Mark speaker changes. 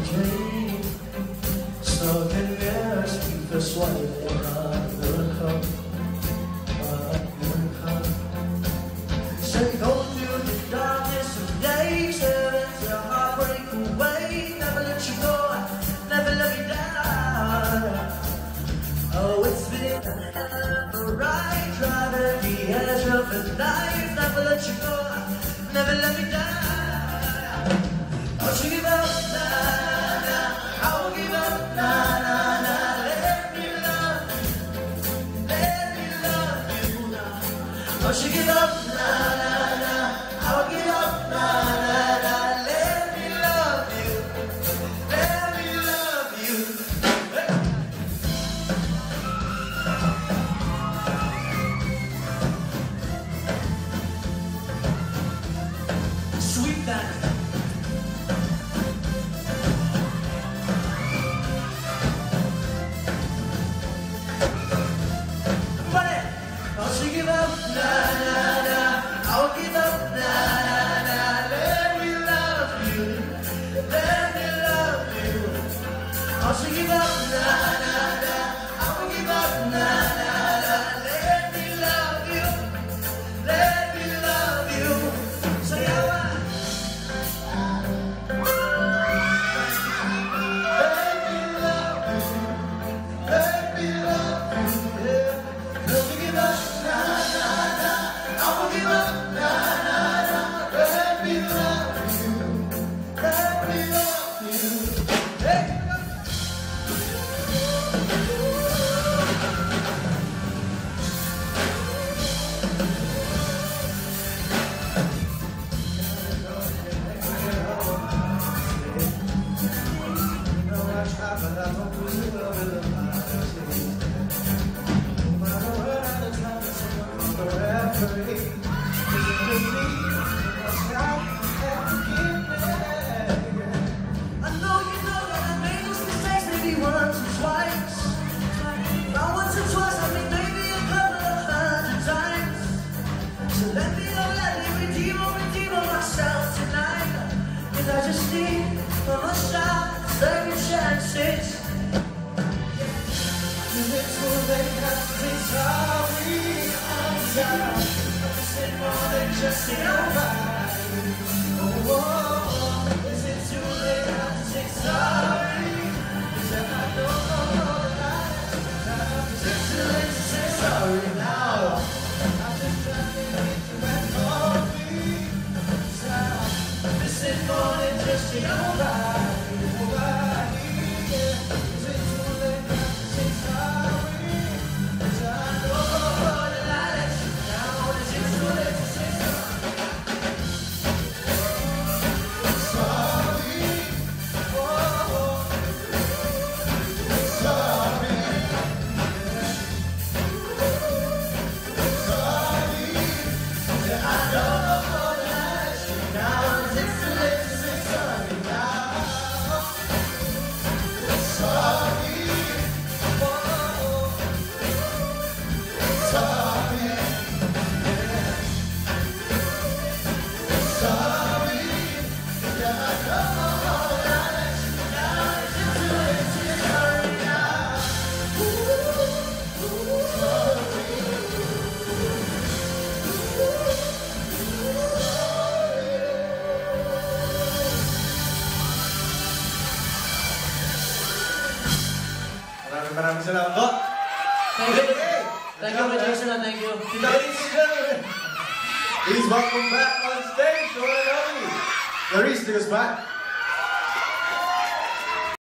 Speaker 1: dream. Stuck in there, speak persuaded, I'm gonna come. Say go through the darkness of days, heaven's a heartbreak away. Never let you go, never let me down. Oh, it's been a ride, driving the edge of the knife. Never let you go, never let me down. Don't you give up, nah, nah, I won't give up, nah, nah, nah. Let me love you, nah. Don't you give up, nah, nah, nah, I won't give up, nah, nah, nah. Let me love you, let me love you. Hey. Sweet night. Don't you give up, nah, nah, nah, I won't give up, nah, nah, nah. Let me love you, let me love you. Don't you give up, nah, nah, nah, I won't give up, nah, nah, nah. Let me love you, let me love you. Say how let me love you, let me love you, yeah. Don't you give up, nah, nah, nah, I won't give up, nah, nah, nah. Let me love you, let me love you. Hey. I just need one shot, second chances. Is it too late not to be sorry? I'm sorry. I'm saying more than just say nobody. Oh, oh, is it too late not to say sorry? Is that I don't know that is it too late to say sorry now? I'm just trying to get you back on me. Missing more than just a nobody, nobody, yeah. Is it too late not to say sorry? 'Cause I know that I let you down. Is it too late to say sorry? Sorry, oh, sorry, yeah. Sorry, yeah, I know. Maraming salamat po.
Speaker 2: Thank you. Thank you, Jason, and thank you.
Speaker 1: Ladies and gentlemen, please welcome back on stage the one and only Clarice. Take us back.